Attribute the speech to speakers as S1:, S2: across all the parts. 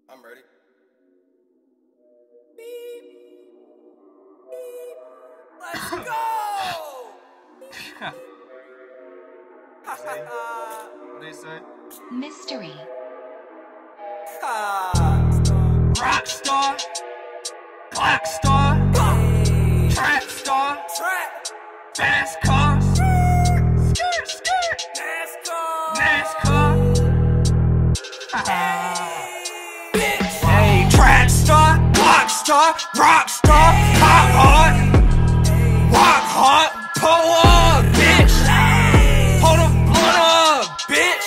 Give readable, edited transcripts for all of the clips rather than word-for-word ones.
S1: I'm ready. Let's go! What do you say?
S2: Mystery.
S3: Rockstar, clock star, trap star, fast cars, NASCAR. Hey, trap star, clock star, rock star, hot hard, rock hard, pull up, bitch. Hold a blunt up, bitch.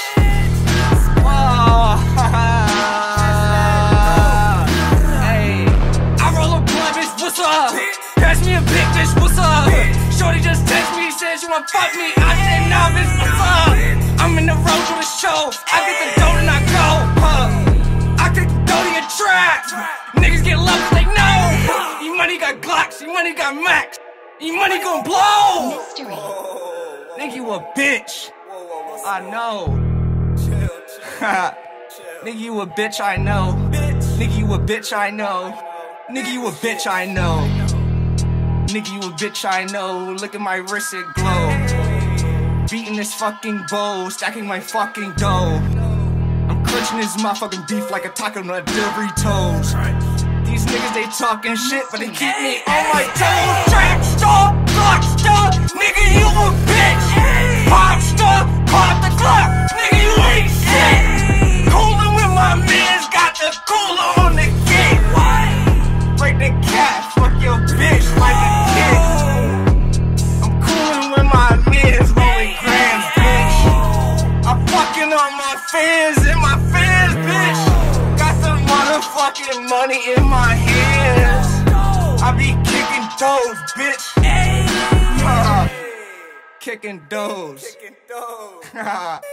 S3: What's up? Pass me a big bitch, what's up? Shorty just text me, said she wanna fuck me. I said, nah, bitch, what's up? I'm in the road to the show. I get the dough and I go. I take the dough to your track. Niggas get love, they know. E-Money got Glocks, E-Money got Max. E-Money gon' blow.
S2: Mystery.
S3: Nigga, you a bitch. I know. Nigga, you a bitch, I know. Nigga, you a bitch, I know. Nigga, you a bitch, I know. Nigga, you a bitch, I know. Look at my wrist, it glow. Beating this fucking bowl, stacking my fucking dough. I'm crunching this motherfucking beef like a taco nut Doritos. These niggas, they talking shit, but they keep me on my toes. Trap star, clock star, nigga, you a bitch. Pop star, pop the clock, nigga, you ain't shit. Coolin' with my mans, got the cooler on the gate. Break the cat, fuck your bitch like a kid. I'm coolin' with my mans, rolling grams, bitch. I'm fucking on my fans and my fans, bitch. Got some motherfucking money in my hands. I be kicking toes, bitch. Kicking doors.